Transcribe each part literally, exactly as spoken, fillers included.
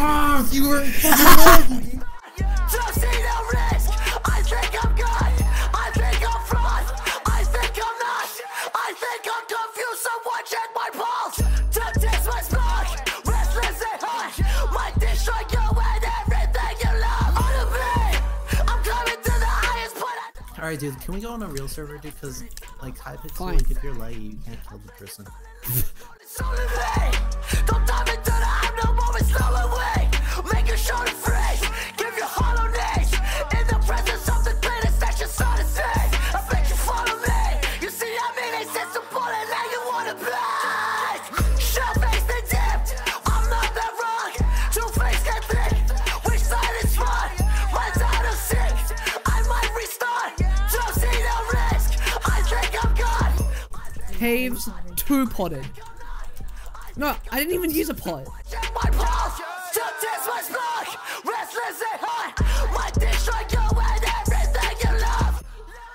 Oh, you were fucking lucky. Don't see no risk. I think I'm good. I think I'm fraud. I think I'm not. I think I'm confused. Someone check my pulse. Don't taste my smoke. Restless and hot. Might destroy you and everything you love. On the beat. I'm coming to the highest point. Alright, dude, can we go on a real server, dude? Because, like, high pixel, Fine. like, if you're light, you can't kill the person. It's only me. Don't dive into the I'm no more. It's no away. Make your shoulder freeze. Give your hollow knees. In the presence of the greatest that you saw to see. I bet you follow me. You see, I mean, they said some bullet. Now you wanna blast. Shell faced and dipped. I'm not that wrong. Two faced get thick. Which side is fun? Mine's out of sync. I might restart. Don't see no risk. I think I'm gone. Caves two potted. No, I didn't even use a pot. Check my pulse, don't test my smoke. Restless and hot, might destroy you and everything you love.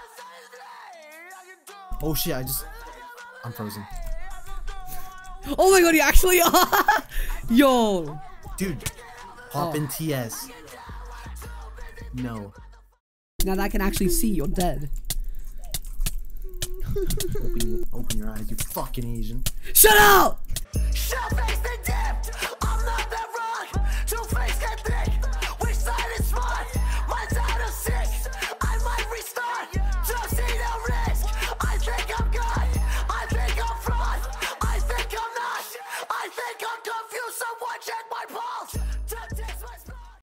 Oh shit, I just... I'm frozen. Oh my god, you actually are! Yo! Dude, hop Oh. in T S. No. Now that I can actually see, you're dead. Open, open your eyes, you fucking Asian. Shut up! Shell faced and dipped.